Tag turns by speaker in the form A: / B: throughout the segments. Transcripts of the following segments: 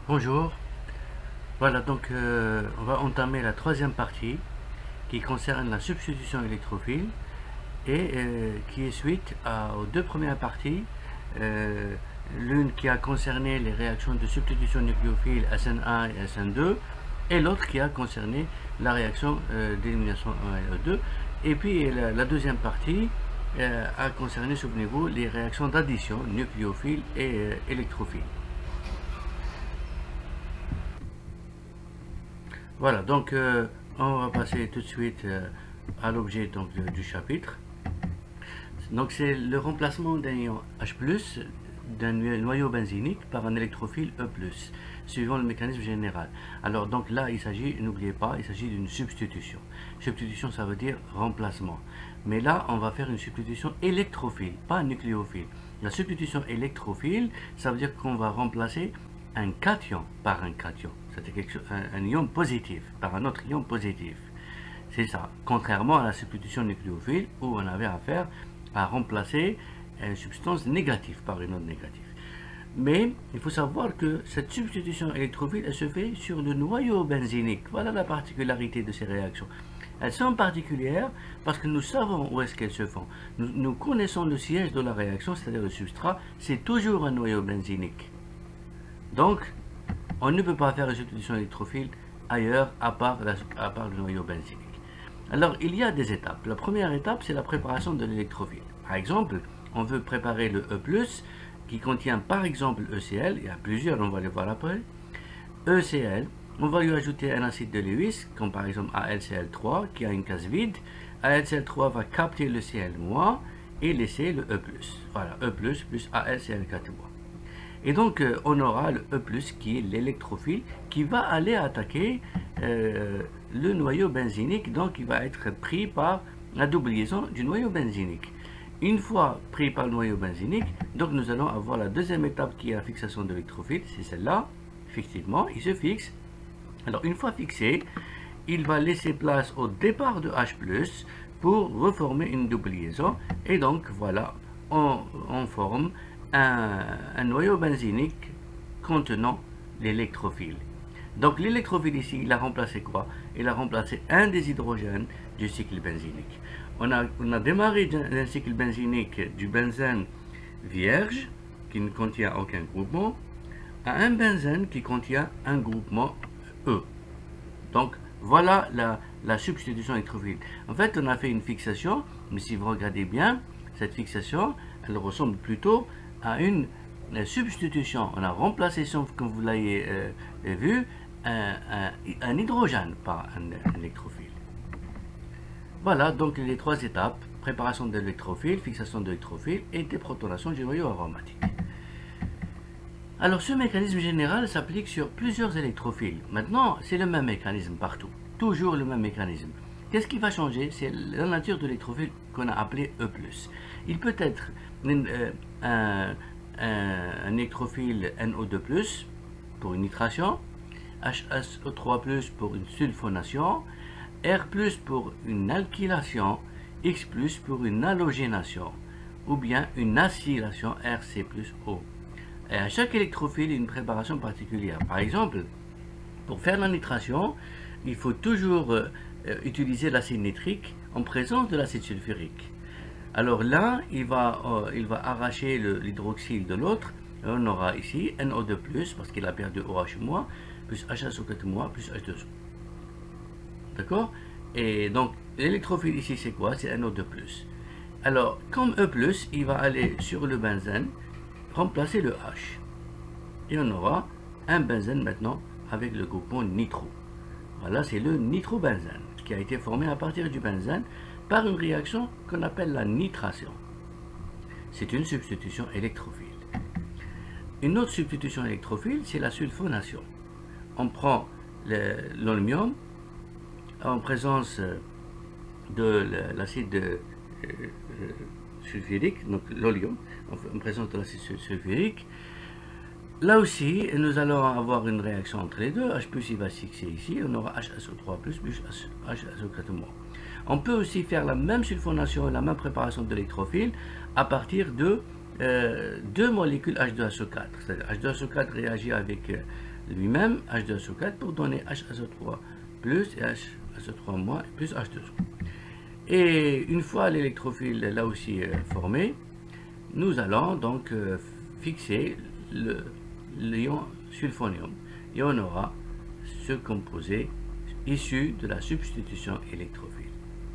A: Bonjour, voilà donc on va entamer la troisième partie qui concerne la substitution électrophile et qui est suite aux deux premières parties, euh, l'une qui a concerné les réactions de substitution nucléophile SN1 et SN2 et l'autre qui a concerné la réaction d'élimination NO2 et puis la deuxième partie a concerné, souvenez-vous, les réactions d'addition nucléophile et électrophile. Voilà, donc on va passer tout de suite à l'objet du chapitre. Donc c'est le remplacement d'un ion H+, d'un noyau benzénique par un électrophile E+, suivant le mécanisme général. Alors donc là, il s'agit, n'oubliez pas, il s'agit d'une substitution. Substitution, ça veut dire remplacement. Mais là, on va faire une substitution électrophile, pas nucléophile. La substitution électrophile, ça veut dire qu'on va remplacer un cation par un cation. C'est-à-dire un ion positif par un autre ion positif. C'est ça. Contrairement à la substitution nucléophile où on avait affaire à remplacer une substance négative par une autre négative. Mais il faut savoir que cette substitution électrophile, elle se fait sur le noyau benzénique. Voilà la particularité de ces réactions. Elles sont particulières parce que nous savons où est-ce qu'elles se font. Nous connaissons le siège de la réaction, c'est-à-dire le substrat, c'est toujours un noyau benzénique. Donc, on ne peut pas faire une substitution électrophile ailleurs à part le noyau benzénique. Alors, il y a des étapes. La première étape, c'est la préparation de l'électrophile. Par exemple, on veut préparer le E+, qui contient par exemple ECl, il y a plusieurs, on va les voir après. ECl, on va lui ajouter un acide de Lewis, comme par exemple AlCl3, qui a une case vide. AlCl3 va capter le Cl- et laisser le E+. Voilà, E+, plus AlCl4-. Et donc, on aura le E+, qui est l'électrophile, qui va aller attaquer le noyau benzénique, donc il va être pris par la double liaison du noyau benzénique. Une fois pris par le noyau benzénique, donc nous allons avoir la deuxième étape qui est la fixation de l'électrophile, c'est celle-là. Effectivement, il se fixe. Alors, une fois fixé, il va laisser place au départ de H+, pour reformer une double liaison. Et donc, voilà, on forme un noyau benzénique contenant l'électrophile. Donc l'électrophile ici, il a remplacé quoi? Il a remplacé un des hydrogènes du cycle benzénique. On a démarré d'un cycle benzénique du benzène vierge, qui ne contient aucun groupement, à un benzène qui contient un groupement E. Donc voilà la substitution électrophile. En fait, on a fait une fixation, mais si vous regardez bien, cette fixation, elle ressemble plutôt à une substitution. On a remplacé, comme vous l'avez vu, un hydrogène par un électrophile. Voilà donc les trois étapes: préparation de l'électrophile, fixation de l'électrophile et déprotonation du noyau aromatique. Alors ce mécanisme général s'applique sur plusieurs électrophiles. Maintenant, c'est le même mécanisme partout, toujours le même mécanisme. Qu'est-ce qui va changer? C'est la nature de l'électrophile qu'on a appelé E+. Il peut être un électrophile NO2+, pour une nitration, HSO3+, pour une sulfonation, R+, pour une alkylation, X+, pour une halogénation, ou bien une acylation RC+O. Et à chaque électrophile, il y a une préparation particulière. Par exemple, pour faire la nitration, il faut toujours utiliser l'acide nitrique en présence de l'acide sulfurique. Alors là, il va arracher l'hydroxyle de l'autre. On aura ici NO2+, parce qu'il a perdu OH-, plus HSO4-, plus H2O. D'accord? Et donc, l'électrophile ici, c'est quoi? C'est NO2+. Alors, comme E+, il va aller sur le benzène, remplacer le H. Et on aura un benzène maintenant avec le groupement nitro. Voilà, c'est le nitrobenzène qui a été formé à partir du benzène par une réaction qu'on appelle la nitration. C'est une substitution électrophile. Une autre substitution électrophile, c'est la sulfonation. On prend l'holmium en présence de l'acide sulfurique, donc l'olium, en présence de l'acide sulfurique. Là aussi, nous allons avoir une réaction entre les deux. H+, il va se fixer ici, on aura HSO3+, plus HSO4-. On peut aussi faire la même sulfonation et la même préparation de l'électrophile à partir de deux molécules H2SO4. C'est-à-dire H2SO4 réagit avec lui-même, H2SO4, pour donner HSO3 plus et HSO3 moins plus H2O. Et une fois l'électrophile là aussi formé, nous allons donc fixer l'ion sulfonium et on aura ce composé issu de la substitution électrophile.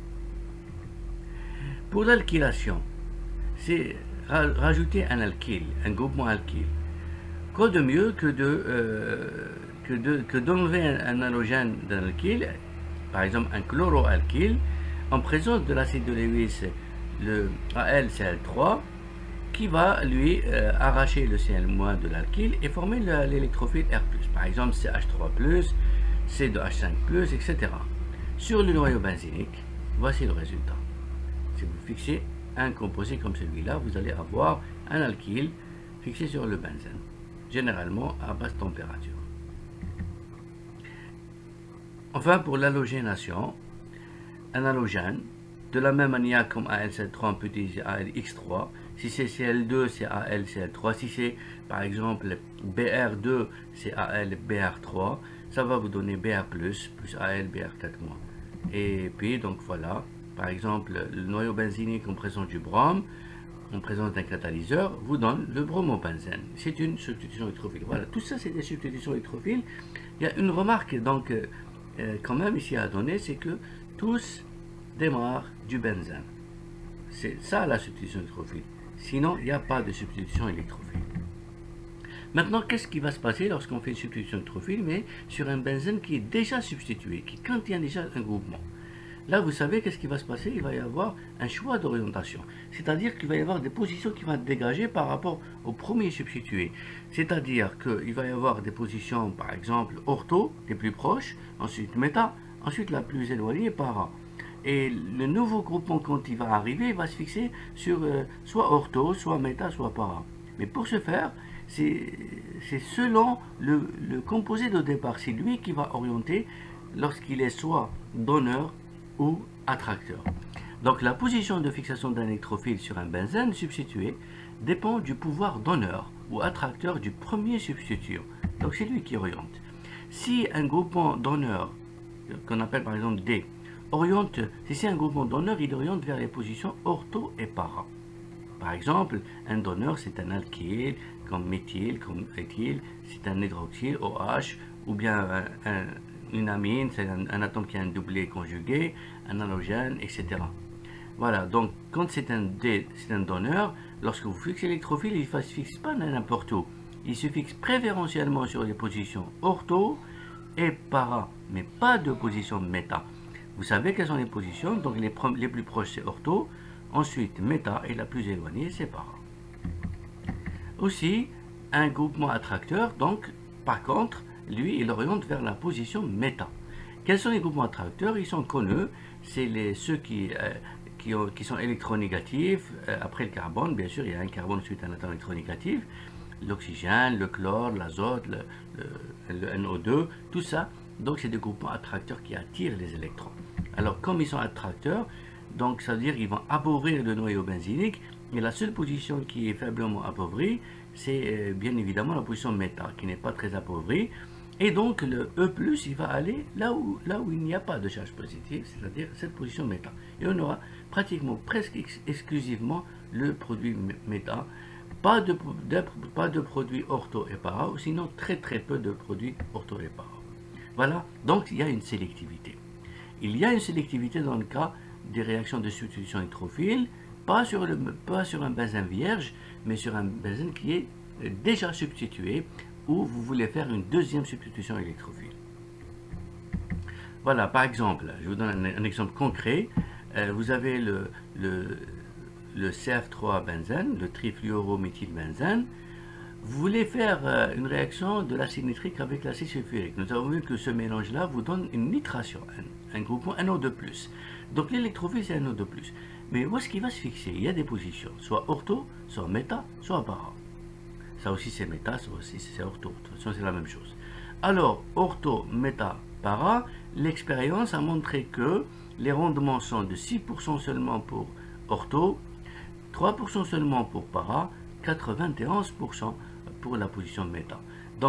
A: Pour l'alkylation, c'est rajouter un alkyle, un groupement alkyle. Quoi de mieux que d'enlever un halogène d'un alkyle, par exemple un chloroalkyle, en présence de l'acide de Lewis, le AlCl3, qui va lui arracher le Cl- de l'alkyle et former l'électrophile R+, par exemple CH3+, C2H5+, etc. Sur le noyau benzénique, voici le résultat. Si vous fixez un composé comme celui-là, vous allez avoir un alkyle fixé sur le benzène, généralement à basse température. Enfin, pour l'halogénation, un halogène, de la même manière comme AlCl3, on peut utiliser AlX3. Si c'est Cl2, c'est AlCl3. Si c'est par exemple Br2, c'est AlBr3. Ça va vous donner Br+, plus AlBr4-. Et puis, donc voilà, par exemple, le noyau benzénique en présence du brome, en présence d'un catalyseur, vous donne le bromobenzène. C'est une substitution électrophile. Voilà, tout ça, c'est des substitutions électrophiles. Il y a une remarque, donc, quand même ici à donner, c'est que tous démarrent du benzène. C'est ça la substitution électrophile. Sinon, il n'y a pas de substitution électrophile. Maintenant, qu'est-ce qui va se passer lorsqu'on fait une substitution électrophile, mais sur un benzène qui est déjà substitué, qui contient déjà un groupement? Là, vous savez qu'est-ce qui va se passer? Il va y avoir un choix d'orientation. C'est-à-dire qu'il va y avoir des positions qui vont être dégagées par rapport au premier substitué. C'est-à-dire qu'il va y avoir des positions, par exemple, ortho, les plus proches, ensuite méta, ensuite la plus éloignée, para. Et le nouveau groupement, quand il va arriver, il va se fixer sur soit ortho, soit méta, soit para. Mais pour ce faire, c'est selon le composé de départ. C'est lui qui va orienter lorsqu'il est soit donneur ou attracteur. Donc la position de fixation d'un électrophile sur un benzène substitué dépend du pouvoir donneur ou attracteur du premier substituant. Donc c'est lui qui oriente. Si un groupement donneur, qu'on appelle par exemple D, oriente, si c'est un groupement donneur, il oriente vers les positions ortho et para. Par exemple, un donneur c'est un alkyle, comme méthyle, comme éthyle, c'est un hydroxyle, OH, ou bien une amine, c'est un atome qui a un doublé conjugué, un halogène, etc. Voilà, donc quand c'est un donneur, lorsque vous fixez l'électrophile, il ne se fixe pas n'importe où. Il se fixe préférentiellement sur les positions ortho et para, mais pas de position méta. Vous savez quelles sont les positions, donc les plus proches c'est ortho, ensuite méta et la plus éloignée c'est para. Aussi, un groupement attracteur, donc par contre, lui, il oriente vers la position méta. Quels sont les groupements attracteurs? Ils sont connus, c'est ceux qui sont électronégatifs. Après le carbone, bien sûr, il y a un carbone suite à un atome électronégatif, l'oxygène, le chlore, l'azote, le NO2, tout ça. Donc, c'est des groupements attracteurs qui attirent les électrons. Alors, comme ils sont attracteurs, donc ça veut dire qu'ils vont appauvrir le noyau benzénique. Et la seule position qui est faiblement appauvrie, c'est bien évidemment la position méta, qui n'est pas très appauvrie. Et donc le E+, il va aller là où il n'y a pas de charge positive, c'est-à-dire cette position méta. Et on aura pratiquement presque exclusivement le produit méta, pas de produits ortho et para, ou sinon très peu de produits ortho et para. Voilà, donc il y a une sélectivité. Il y a une sélectivité dans le cas des réactions de substitution électrophile, pas sur un benzène vierge, mais sur un benzène qui est déjà substitué, où vous voulez faire une deuxième substitution électrophile. Voilà, par exemple, je vous donne un exemple concret. Vous avez le CF3 benzène, le trifluorométhylbenzène. Vous voulez faire une réaction de l'acide nitrique avec l'acide sulfurique. Nous avons vu que ce mélange-là vous donne une nitration, un groupement NO2+. Donc l'électrophile, c'est NO2+. Mais où est-ce qu'il va se fixer? Il y a des positions, soit ortho, soit méta, soit para. Ça aussi c'est méta, ça aussi c'est ortho. De toute façon c'est la même chose. Alors, ortho, méta, para, l'expérience a montré que les rendements sont de 6% seulement pour ortho, 3% seulement pour para, 91% pour la position méta. Donc,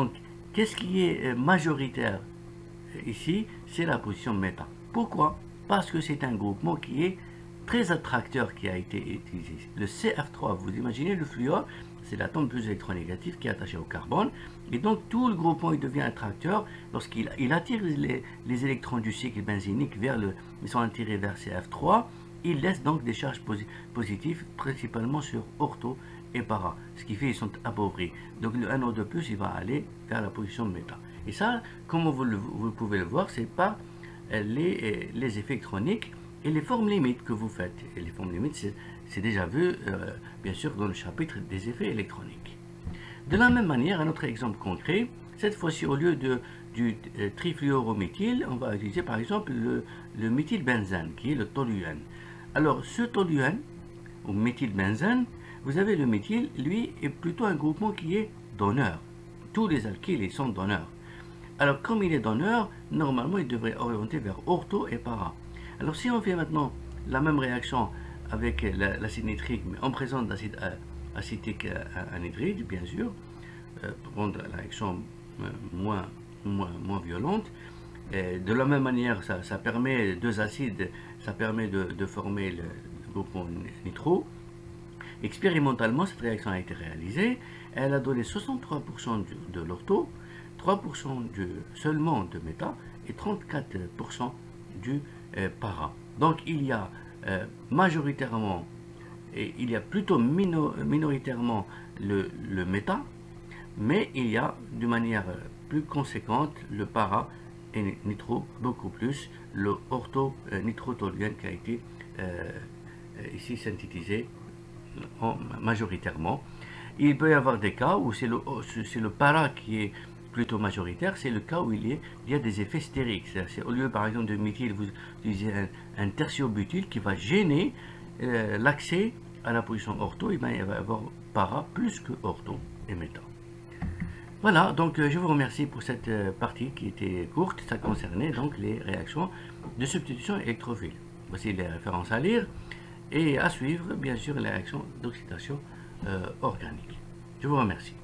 A: qu'est-ce qui est majoritaire ici? C'est la position méta. Pourquoi? Parce que c'est un groupement qui est très attracteur qui a été utilisé. Le CF3, vous imaginez le fluor, c'est l'atome plus électronégatif qui est attaché au carbone, et donc tout le groupement il devient attracteur lorsqu'il attire les électrons du cycle benzénique ils sont attirés vers CF3, il laisse donc des charges positives principalement sur ortho et para, ce qui fait qu'ils sont appauvris. Donc le NO2+, il va aller vers la position méta. Et ça, comme vous pouvez le voir, c'est par les effets électroniques et les formes limites que vous faites. Et les formes limites, c'est déjà vu, bien sûr, dans le chapitre des effets électroniques. De la même manière, un autre exemple concret, cette fois-ci, au lieu du trifluorométhyle, on va utiliser par exemple le méthylbenzène, qui est le toluène. Alors, ce toluène, ou méthylbenzène, vous avez le méthyle, lui, est plutôt un groupement qui est donneur. Tous les alkyles, ils sont donneurs. Alors, comme il est donneur, normalement, il devrait orienter vers ortho et para. Alors, si on fait maintenant la même réaction avec l'acide nitrique, mais en présence d'acide acétique anhydride, bien sûr, pour rendre la réaction moins violente, et de la même manière, ça permet, deux acides, ça permet de former le groupement nitro. Expérimentalement, cette réaction a été réalisée. Elle a donné 63% de l'ortho, 3% seulement de méta et 34% du para. Donc il y a majoritairement, et il y a plutôt minoritairement le méta, mais il y a de manière plus conséquente le para et nitro beaucoup plus, le ortho nitrotoluène qui a été ici synthétisé majoritairement. Il peut y avoir des cas où c'est le para qui est plutôt majoritaire, c'est le cas où il y a des effets stériques. Au lieu par exemple de méthyle, vous utilisez un tertiobutyle qui va gêner l'accès à la position ortho, et bien il va y avoir para plus que ortho et méta. Voilà, donc je vous remercie pour cette partie qui était courte. Ça concernait donc les réactions de substitution électrophile. Voici les références à lire et à suivre, bien sûr, les réactions d'oxydation organique. Je vous remercie.